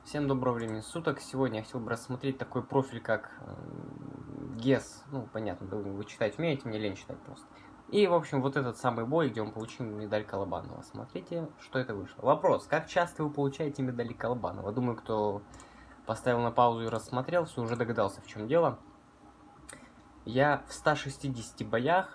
Всем доброго времени суток. Сегодня я хотел бы рассмотреть такой профиль, как ГЕС. Ну, понятно, вы читать умеете, мне лень читать просто. И, в общем, вот этот самый бой, где он получил медаль Колобанова. Смотрите, что это вышло. Вопрос. Как часто вы получаете медали Колобанова? Думаю, кто поставил на паузу и рассмотрел, все уже догадался, в чем дело. Я в 160 боях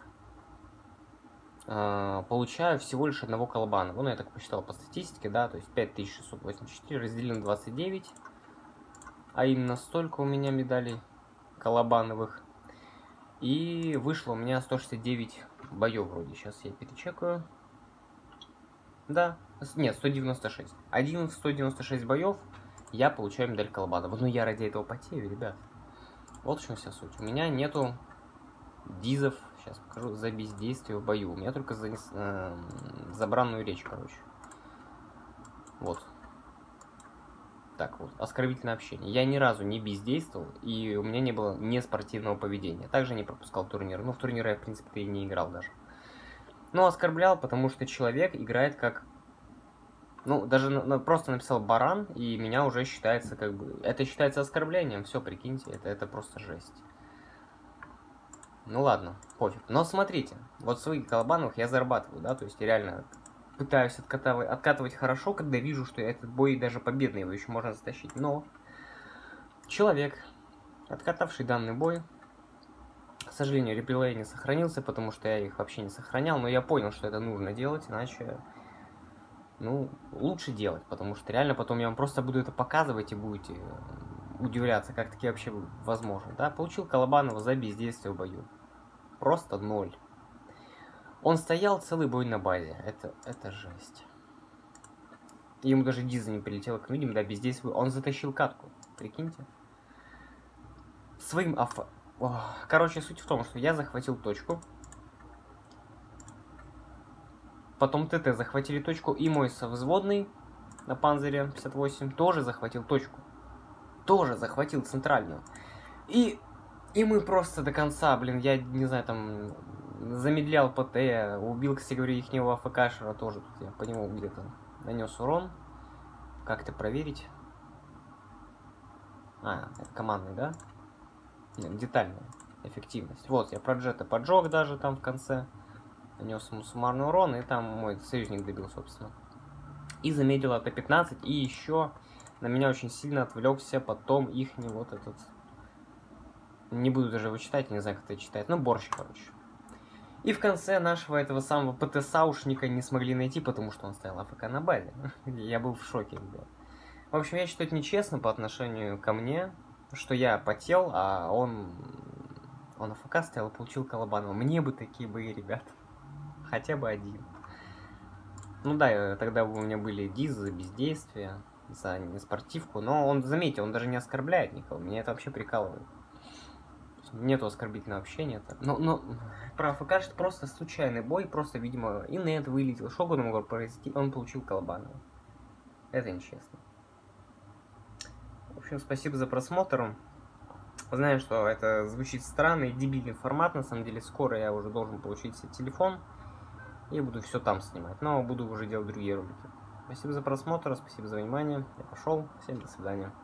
получаю всего лишь одного Колобанова. Ну, я так посчитал по статистике, да, то есть 5684 разделим на 29. А именно столько у меня медалей Колобановых. И вышло у меня 169 боев вроде. Сейчас я перечекаю. Да, нет, 196. 196 боев я получаю медаль Колобанова. Но я ради этого потею, ребят. Вот в чем вся суть. У меня нету дизов, сейчас покажу, за бездействие в бою. У меня только за бранную речь, короче. Вот. Так вот, оскорбительное общение. Я ни разу не бездействовал, и у меня не было неспортивного поведения. Также не пропускал турниры. Ну, в турниры я, в принципе, и не играл даже. Но оскорблял, потому что человек играет как... Ну, даже просто написал баран, и меня уже считается как бы... Это считается оскорблением. Все, прикиньте, это просто жесть. Ну ладно, пофиг. Но смотрите, вот в своих Колобановых я зарабатываю, да, то есть реально... Пытаюсь откатывать хорошо, когда вижу, что этот бой даже победный, его еще можно затащить. Но человек, откатавший данный бой, к сожалению, реплей не сохранился, потому что я их вообще не сохранял, но я понял, что это нужно делать, иначе, ну, лучше делать, потому что реально потом я вам просто буду это показывать и будете удивляться, как такие вообще возможно. Да, получил Колобанова за бездействие в бою. Просто 0. Он стоял целый бой на базе. Это жесть. Ему даже диза не прилетело, как видим, да, бездействие. Он затащил катку. Прикиньте. Своим Короче, суть в том, что я захватил точку. Потом ТТ захватили точку. И мой совзводный на Панзере 58 тоже захватил точку. Тоже захватил центральную. И мы просто до конца, блин, я не знаю, там... Замедлял ПТ, убил, кстати говоря, ихнего АФКшера тоже. Тут я по нему где-то нанес урон. Как это проверить? А, это командный, да? Нет, детальная эффективность. Вот, я про Джета поджег даже там в конце. Нанес ему суммарный урон, и там мой союзник добил, собственно. И замедлил АТ-15, и еще на меня очень сильно отвлекся потом ихний вот этот... Не буду даже его читать, не знаю, как это читать. Ну, борщ, короче. И в конце нашего этого самого ПТ-саушника не смогли найти, потому что он стоял АФК на базе. Я был в шоке, ребят. В общем, я считаю это нечестно по отношению ко мне, что я потел, а он АФК стоял и получил Колобанова. Мне бы такие бои, ребят. Хотя бы один. Ну да, тогда у меня были дизы, бездействия, за неспортивку, но он, заметьте, он даже не оскорбляет никого. Меня это вообще прикалывает. Нету оскорбительного общения. Но про АФК это просто случайный бой, просто, видимо, и нет вылетел. Что угодно могло произойти, он получил Колобанова. Это нечестно. В общем, спасибо за просмотр. Знаю, что это звучит странно и дебильный формат, на самом деле. Скоро я уже должен получить себе телефон. И буду все там снимать, но буду уже делать другие ролики. Спасибо за просмотр, спасибо за внимание. Я пошел. Всем до свидания.